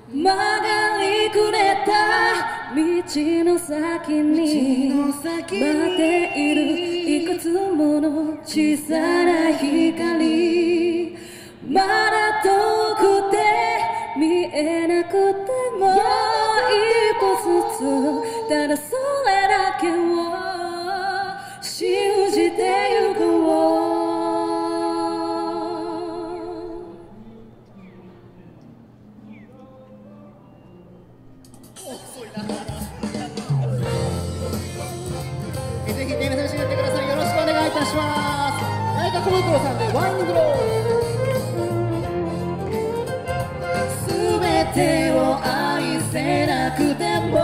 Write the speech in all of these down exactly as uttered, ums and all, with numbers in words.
曲がりくれた道の先に待っているいくつもの小さな光、まだ遠くて見えなくても一歩ずつただそれだけを信じてゆこう。 ぜひね、楽しんでください。よろしくお願いいたします。内閣小袋さんでワイングロー。すべてを愛せなくても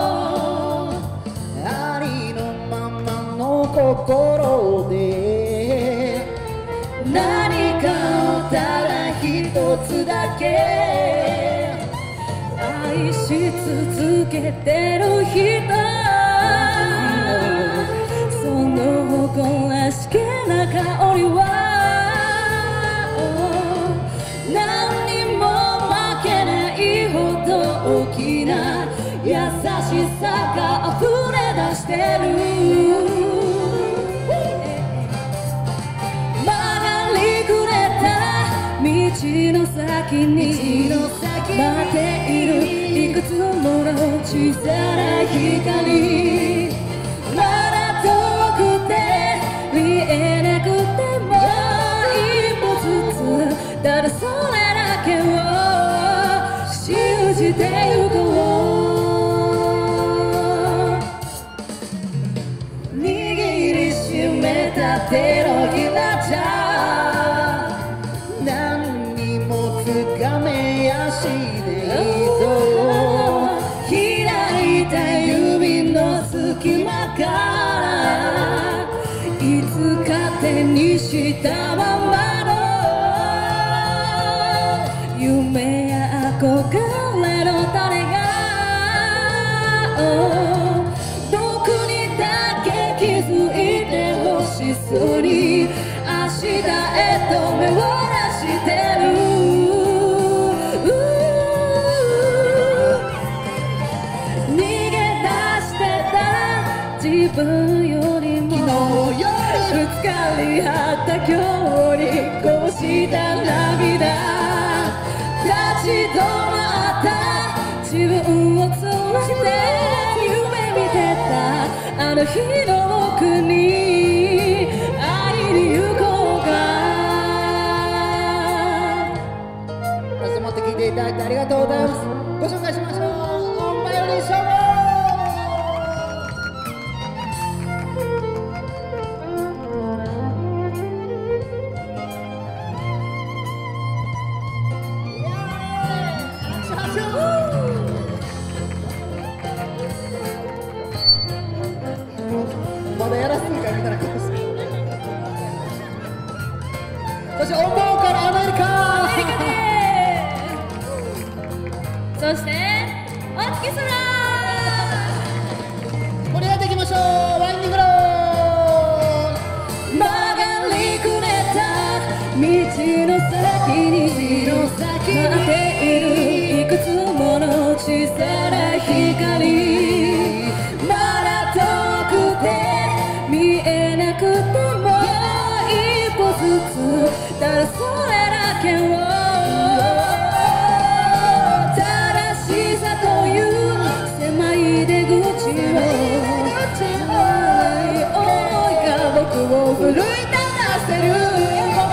ありのままの心で何かをただ一つだけ愛し続けてる人、その誇らしげな香りは何にも負けないほど大きな優しさが溢れ出してる。曲がりくれた道の先に待っているいくつもの小さな光、まだ遠くて見えなくても一歩ずつただそれだけを信じてゆこう。握りしめた手のひらじゃ何にもつかめやしないぞ、開いた指の隙間からいつか手にしたままの夢や憧れの種が僕にだけ気づいてほしそうに明日へと目を出してる。逃げ出してた自分よりもぶつかり合った今日にこうした涙、立ち止まった自分を連れて夢見てたあの日の僕に会いに行こうか。 皆さん待って聞いていただいてありがとうございます。ご紹介しましょう。オンバイオリンショーまだやらせるかみたいな顔してる。そしてオンボーからアメリカそしてお月空盛り上げていきましょう。ワインディングロー。 曲がりくれた道の先に待っているいくつもの小さな光、まだ遠くて見えなくても一歩ずつただそれだけを正しさという狭い出口をない想いが僕を奮い立たせる。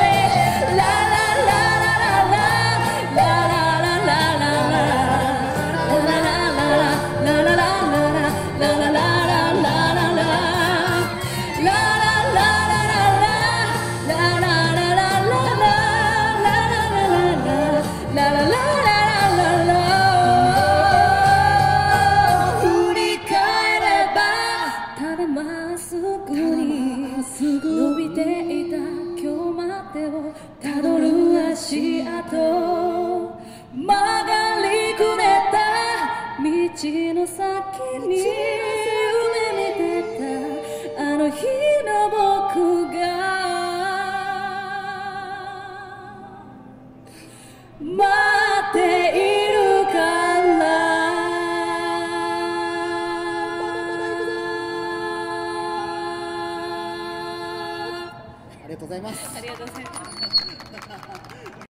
伸びていた今日までをたどる足跡、曲がりくれた道の先に夢見てたあの日の僕が待っているからありがとうございます。 ありがとうございます。